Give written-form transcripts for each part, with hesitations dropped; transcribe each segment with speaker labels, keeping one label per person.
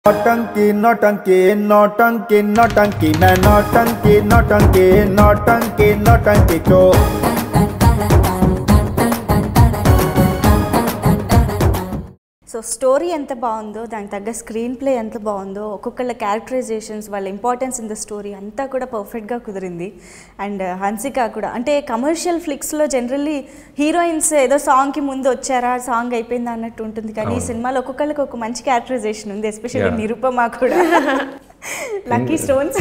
Speaker 1: नौटंकी नौटंकी नौटंकी नौटंकी मैं नौटंकी नौटंकी नौटंकी नौटंकी को
Speaker 2: సో స్టోరీ ఎంత బాగుందో దానికి తగ్గ స్క్రీన్ ప్లే ఎంత బాగుందో ఒక్కొక్కళ్ళ క్యారెక్టరైజేషన్స్ వాళ్ళ ఇంపార్టెన్స్ ఇన్ ద స్టోరీ అంతా కూడా పర్ఫెక్ట్గా కుదిరింది. అండ్ హన్సిక కూడా అంటే కమర్షియల్ ఫ్లిక్స్లో జనరల్లీ హీరోయిన్స్ ఏదో సాంగ్కి ముందు వచ్చారా సాంగ్ అయిపోయిందా అన్నట్టు ఉంటుంది, కానీ ఈ సినిమాలో ఒక్కొక్కళ్ళకి ఒక మంచి క్యారెక్టరైజేషన్ ఉంది, ఎస్పెషల్లీ నిరుపమ కూడా. లక్కీ స్టోన్స్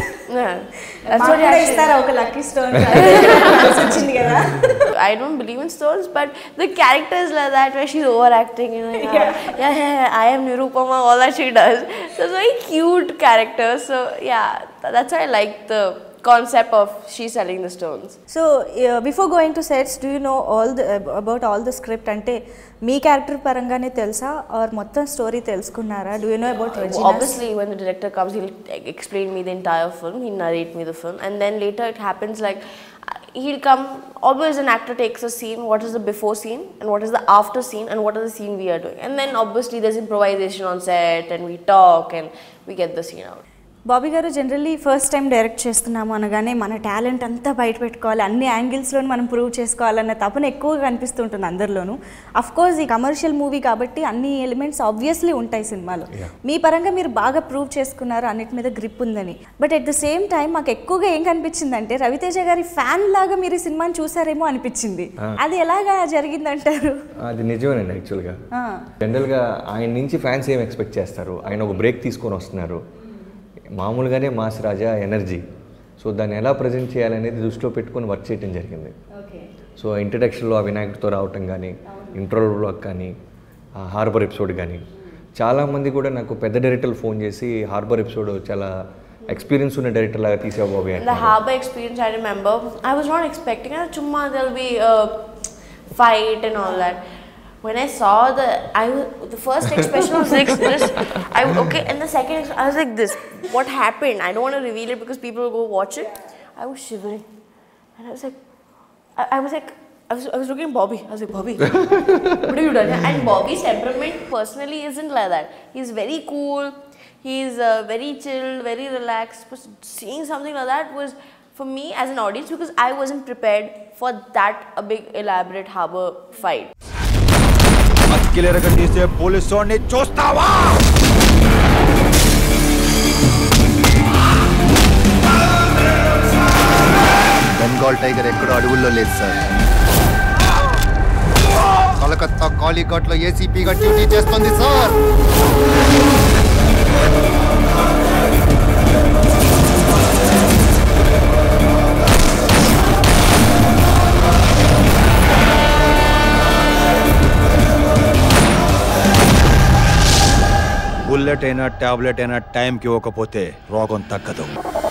Speaker 2: ఇస్తారా ఒక లక్కీ స్టోన్ వచ్చింది కదా.
Speaker 3: I don't believe in stones, but the character is like that where she's overacting, you know, I am Nirupama, all that she does. So it's a very cute character. So yeah, that's why I like the concept of she selling the stones.
Speaker 2: So before going to sets, do you know about all the script? Ante మీ character పరంగానే తెలుసా are మొత్తం story తెలుసుకున్నారా? Do you know about Regina?
Speaker 3: Obviously when the director comes, he'll explain me the entire film, he'll narrate me the film, and then later it happens like he'll come. Always an actor takes a scene, what is the before scene and what is the after scene and what is the scene we are doing, and then obviously there's improvisation on set and we talk and we get the scene out.
Speaker 2: Bobby గారు generally first time direct చేస్తున్నాము అనగానే మన talent అంతా బయట పెట్టుకోవాలి, అన్ని యాంగిల్స్లో మనం prove చేసుకోవాలన్న తపన ఎక్కువగా కనిపిస్తుంటుంది అందరిలోనూ. అఫ్కోర్స్ ఈ కమర్షియల్ మూవీ కాబట్టి అన్ని ఎలిమెంట్స్ ఆబ్వియస్లీ ఉంటాయి సినిమాలో. మీ పరంగా మీరు బాగా ప్రూవ్ చేసుకున్నారు, అన్నిటి మీద గ్రిప్ ఉందని. But at the same time మాకు ఎక్కువగా ఏం కనిపించిందంటే రవితేజ గారి ఫ్యాన్ లాగా మీరు ఈ సినిమాని చూసారేమో అనిపించింది. అది ఎలాగా జరిగిందంటారు?
Speaker 4: అది నిజమేనండి. యాక్చువల్గా జనరల్గా ఆయన నుంచి ఫ్యాన్స్ ఏం ఎక్స్పెక్ట్ చేస్తారు, ఆయన ఒక బ్రేక్ తీసుకొని వస్తున్నారు, మామూలుగానే మాస్ రాజా ఎనర్జీ, సో దాన్ని ఎలా ప్రజెంట్ చేయాలనేది దృష్టిలో పెట్టుకొని వర్క్ చేయడం జరిగింది. సో ఇంట్రడక్షన్లో ఆ వినాయకుడితో రావటం కానీ, ఇంట్రోల్ బ్లాక్ కానీ, హార్బర్ ఎపిసోడ్ కానీ, చాలామంది కూడా నాకు పెద్ద డైరెక్టర్లు ఫోన్ చేసి హార్బర్ ఎపిసోడ్ చాలా ఎక్స్పీరియన్స్ ఉన్న డైరెక్టర్ లాగా తీసావు బాబు.
Speaker 3: The harbor experience, I remember, I was not expecting it. Chumma there'll be a fight and all that. When I saw the first expression was like this, okay, and the second I was like this. What happened? I don't want to reveal it because people will go watch it. I was shivering, and I was like, I was looking at Bobby. I was like, Bobby, what have you done? And Bobby's temperament personally isn't like that. He's very cool. He's very chill, very relaxed. But seeing something like that was, for me as an audience, because I wasn't prepared for that a big elaborate harbor fight.
Speaker 1: से पुलिसों ने చూస్తావా?
Speaker 5: Bengal tiger ఎక్కడో అడవుల్లో లేదు sir. Calcutta కాళీఘాట్లో ఏసీపీగా duty చేస్తుంది sir.
Speaker 1: Bullet అయినా టాబ్లెట్ అయినా టైంకి ఇవ్వకపోతే రోగం తగ్గదు.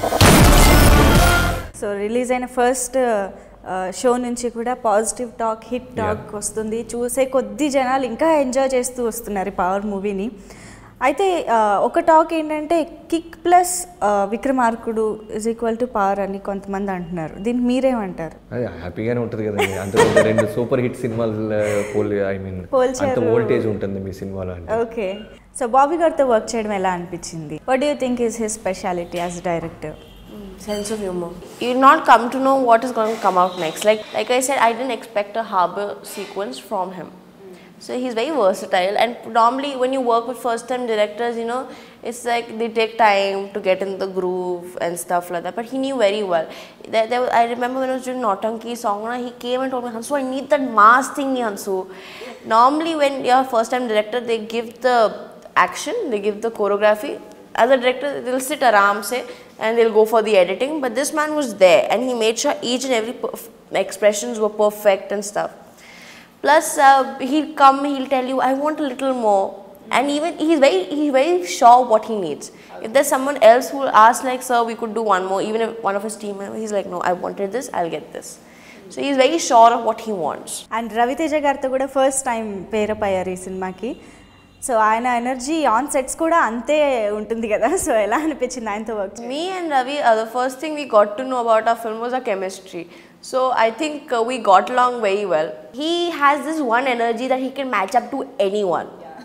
Speaker 2: సో రిలీజ్ అయిన ఫస్ట్ షో నుంచి కూడా పాజిటివ్ టాక్, హిట్ టాక్ వస్తుంది. చూసే కొద్ది జనాలు ఇంకా ఎంజాయ్ చేస్తూ వస్తున్నారు ఈ పవర్ మూవీని. అయితే ఒక టాక్ ఏంటంటే kick plus Vikramarkudu is equal to power అని కొంతమంది అంటున్నారు. దీనికి మీరేమంటారు?
Speaker 4: అది హ్యాపీగానే ఉంటుంది కదండి, అందులో రెండు సూపర్ హిట్ సినిమాలు అంత వోల్టేజ్ ఉంటుంది మీ సినిమాలో.
Speaker 2: ఓకే, సో బాబీ గారితో వర్క్ చేయడం ఎలా అనిపించింది? What do you think is his speciality as director?
Speaker 3: Sense of humor. You'll not come to know what is going to come out next. Like I said, I didn't expect a harbor sequence from him. So he's very versatile, and normally when you work with first time directors, you know, it's like they take time to get in the groove and stuff like that, but he knew very well. I remember when I was doing Nautanki song, he came and told me, Hansu, I need that mass thing, Hansu. Normally when you're a first time director, they give the action, they give the choreography. As a director, they'll sit aram se and they'll go for the editing, but this man was there and he made sure each and every expressions were perfect and stuff. Plus he'll come, he'll tell you, I want a little more, and even he's very sure what he needs. If there's someone else who will ask like, sir, we could do one more, even if one of his team members, he's like, no, I wanted this, I'll get this. So he's very sure of what he wants.
Speaker 2: And Raviteja gartho kuda first time pair up ayyaru ee cinema-ki. So ఆయన energy on sets కూడా అంతే ఉంటుంది కదా, so ఎలా అనిపించింది ఆయనతో work?
Speaker 3: Me and Ravi, the first thing we got to know about our film was our chemistry. So I think we got along very well. He has this one energy that he can match up to anyone.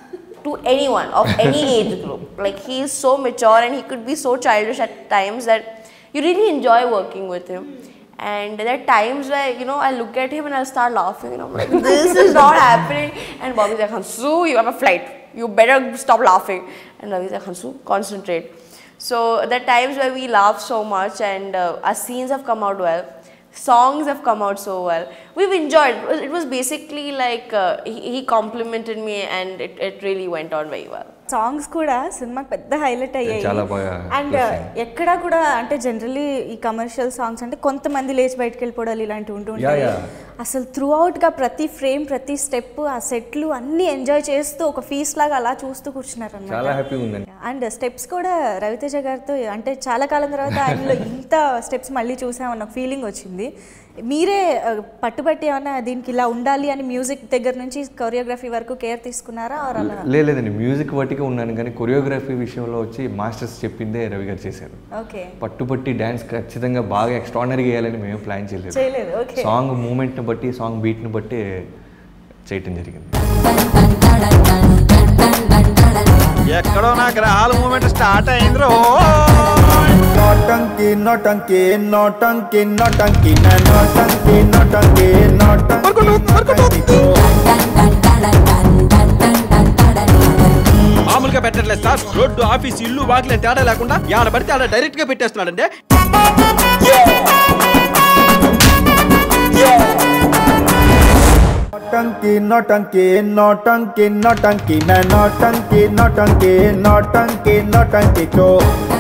Speaker 3: to anyone of any age group. Like he is so mature and he could be so childish at times that you really enjoy working with him. And there are times where, you know, I look at him and I'll start laughing and I'm like, this is not happening. And Bobby's like, Hansu, you have a flight. You better stop laughing. And Ravi's like, Hansu, concentrate. So there are times where we laugh so much and our scenes have come out well. Songs have come out so well. We've enjoyed. It was basically like he complimented me and it really went on very well.
Speaker 2: Songs కూడా సినిమాకి పెద్ద highlight అయ్యాయి.
Speaker 4: చాలా బాగా
Speaker 2: and ఎక్కడ కూడా అంటే generally ఈ కమర్షియల్ సాంగ్స్ అంటే కొంతమంది లేచి బయటకు వెళ్ళిపోవడాలు ఇలాంటివి ఉంటుంటాయి. అసలు త్రూ అవుట్గా ప్రతి ఫ్రేమ్ ప్రతి స్టెప్ ఆ సెట్లు అన్నీ ఎంజాయ్ చేస్తూ ఒక ఫీస్ట్ లాగా అలా చూస్తూ కూర్చున్నారు అన్నమాట.
Speaker 4: చాలా హ్యాపీగా ఉందండి.
Speaker 2: అండ్ స్టెప్స్ కూడా రవితేజ గారితో అంటే చాలా కాలం తర్వాత ఆయనలో ఇంత స్టెప్స్ మళ్ళీ చూసామన్న ఫీలింగ్ వచ్చింది. మీరే పట్టుబట్టి ఏమన్నా దీనికి ఇలా ఉండాలి అని మ్యూజిక్ దగ్గర నుంచి కొరియోగ్రఫీ వరకు కేర్ తీసుకున్నారా?
Speaker 4: లేదండి, మ్యూజిక్ బట్టిగా ఉన్నాను కానీ కొరియోగ్రఫీ విషయంలో వచ్చి మాస్టర్స్ చెప్పిందే రవి గారు చేశారు. పట్టుబట్టి డ్యాన్స్ ఖచ్చితంగా బాగా ఎక్స్ట్రాడినరీగా వేయాలని మేము ప్లాన్ చేయలేదు. సాంగ్ మూమెంట్ని బట్టి సాంగ్ బీట్ని బట్టి చేయటం జరిగింది.
Speaker 1: ఎక్కడో నా గ్రహాల మూమెంట్ స్టార్ట్ అయింది.
Speaker 6: నోటంకి నోటంకి నోటంకి నోటంకి నోటంకి నోటంకి నోటంకి
Speaker 1: మామూలుగా పెట్టట్లేదు సార్. రోడ్డు ఆఫీస్ ఇల్లు వాకిలే తేడా లేకుండా ఆడ పడితే ఆడ డైరెక్ట్ గా పెట్టేస్తున్నాడంటే.
Speaker 6: నోటంకి నోటంకి నోటంకి నోటంకి నోటంకి నోటంకి నోటంకి నోటంకి